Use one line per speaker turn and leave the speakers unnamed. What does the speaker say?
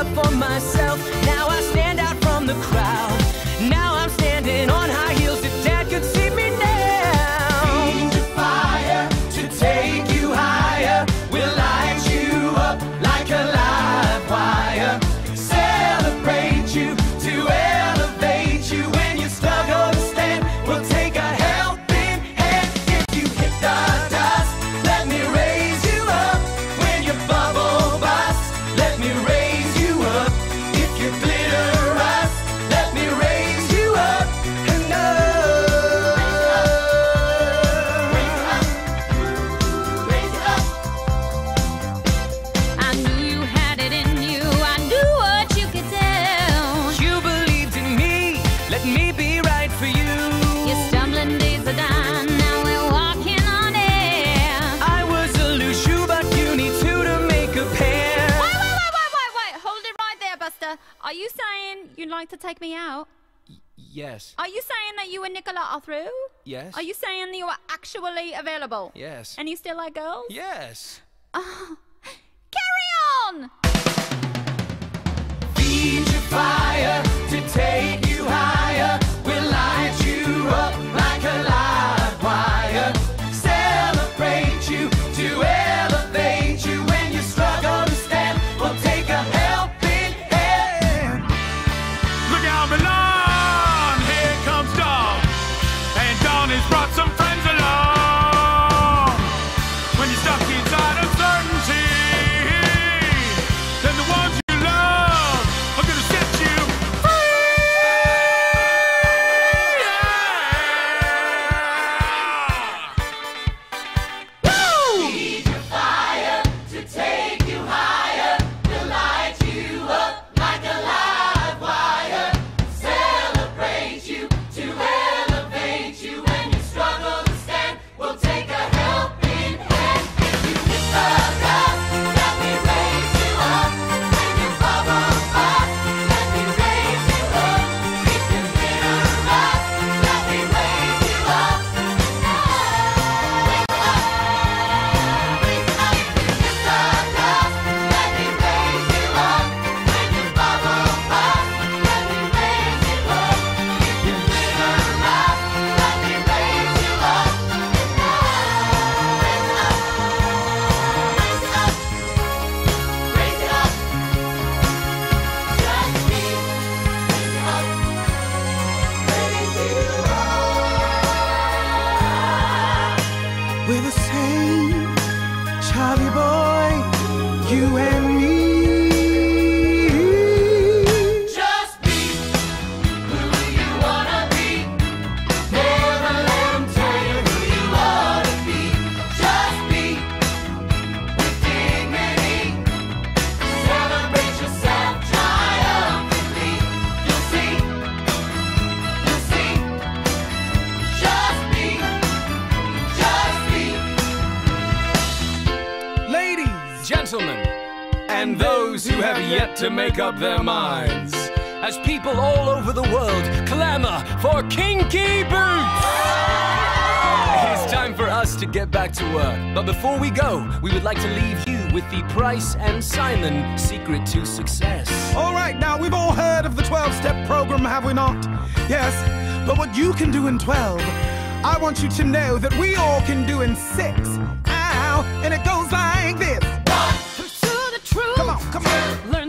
for myself. Now I stand out from the crowd. Now I'm standing on high heels that Dad could see me now. Feed your fire to take you higher. We'll light you up like a live wire. Celebrate you to elevate you. When you struggle to stand, we'll take a helping hand. If you hit the dust, let me raise you up. When you bubble bust, let me raise you up. If you glitter rust, let me raise you up. And raise you up.
I knew you had it in you. I knew what you could tell.
You believed in me, let me be right for you.
Your stumbling days are done. Now we're walking on air.
I was a loose shoe, but you need two to make a pair.
Wait. Hold it right there, Buster. Are you saying you'd like to take me out?
Yes.
Are you saying that you and Nicola are through?
Yes.
Are you saying that you are actually available?
Yes.
And you still like girls?
Yes.
Carry on!
Feed your fire to take you higher. We'll light you up like a live wire. Celebrate you to elevate you. When you struggle to stand, we'll take a helping hand.
Look out below, here comes Dawn. And Dawn has brought some friends along. When you're stuck inside uncertainty, then the ones you love are gonna set you free.
Feed your fire to take you higher. We'll light you up like a live wire. Celebrate you to elevate you. When you struggle to stand, we'll take a helping hand. If you hit the dust, let me raise you up. When you bubble bust, let me raise you up. If you glitter rust, let me raise you up.
We're the same, Charlie boy, you and me.
Just be who you wanna be. Never let 'em tell you who you ought to be. Just be with dignity. Celebrate yourself triumphantly. You'll see. Just be.
Ladies,
Gentlemen, and those who have yet to make up their minds, as people all over the world clamor for kinky boots. It's time for us to get back to work. But before we go, we would like to leave you with the Price and Simon secret to success.
all right, now we've all heard of the 12-step program, have we not? Yes, but what you can do in 12, I want you to know that we all can do in 6. Ow, and it goes like this.
Pursue the truth.
Come on.
Learn